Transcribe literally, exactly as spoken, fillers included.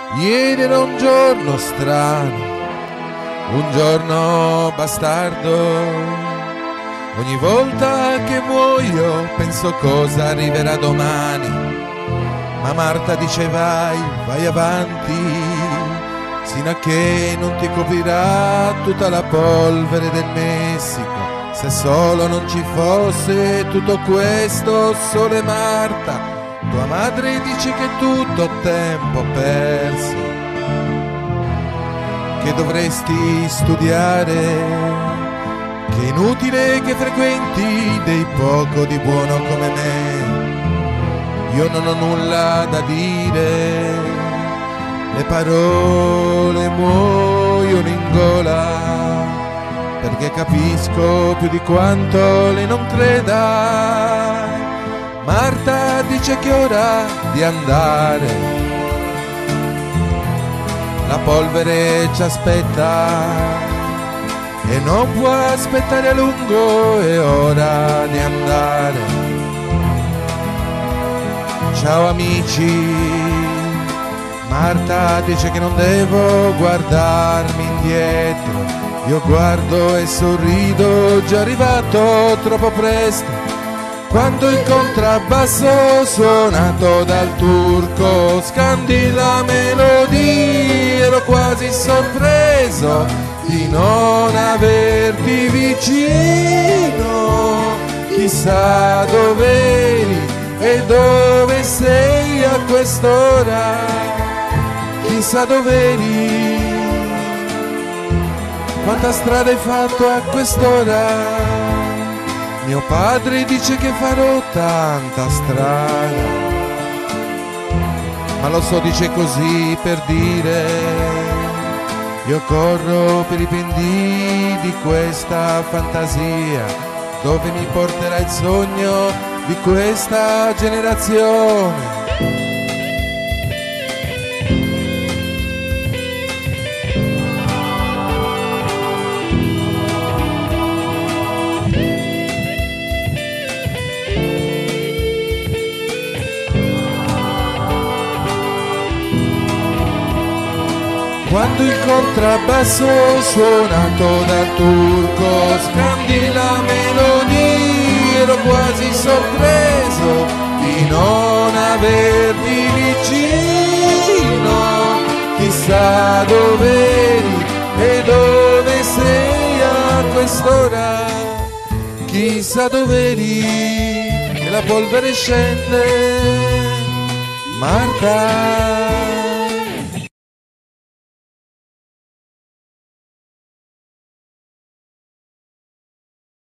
Ieri era un giorno strano, un giorno bastardo. Ogni volta che muoio penso cosa arriverà domani. Ma Marta dice vai, vai avanti, sino a che non ti coprirà tutta la polvere del Messico. Se solo non ci fosse tutto questo, sole Marta, tua madre dice che è tutto tempo perso, che dovresti studiare, che è inutile che frequenti dei poco di buono come me. Io non ho nulla da dire, le parole muoiono in gola, perché capisco più di quanto lei non creda. Marta dice che è ora di andare, la polvere ci aspetta e non può aspettare a lungo, è ora di andare. Ciao amici, Marta dice che non devo guardarmi indietro, io guardo e sorrido, già arrivato troppo presto. Quando il contrabbasso suonato dal turco scandì la melodia, ero quasi sorpreso di non averti vicino. Chissà dov'eri e dove sei a quest'ora, chissà dov'eri, quanta strada hai fatto a quest'ora. Mio padre dice che farò tanta strada, ma lo so, dice così per dire. Io corro per i pendii di questa fantasia, dove mi porterà il sogno di questa generazione. Quando il contrabbasso suonato dal turco scandì la melodia, ero quasi sorpreso di non averti vicino. Chissà dov'eri e dove sei a quest'ora, chissà dov'eri, e la polvere scende. Marta,